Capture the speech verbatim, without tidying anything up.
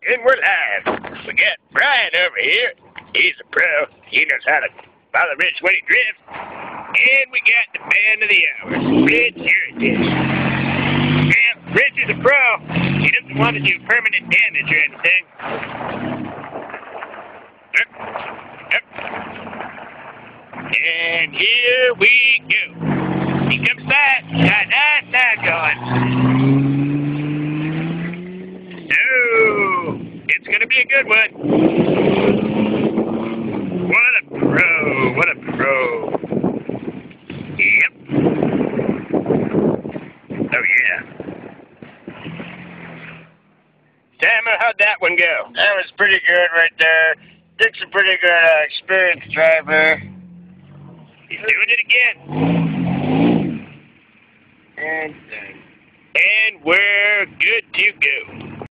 And we're live. We got Brian over here. He's a pro. He knows how to follow Rich when he drifts. And we got the man of the hour, Rich Heritage. Yeah, Rich is a pro. He doesn't want to do permanent damage or anything. And here we go. He comes back. Got nice side going. Oh, it's going to be a good one. What a pro. What a pro. Yep. Oh, yeah. Sammy, how'd that one go? That was pretty good right there. Dick's a pretty good uh, experienced driver. He's doing it again. And, And we're good to go.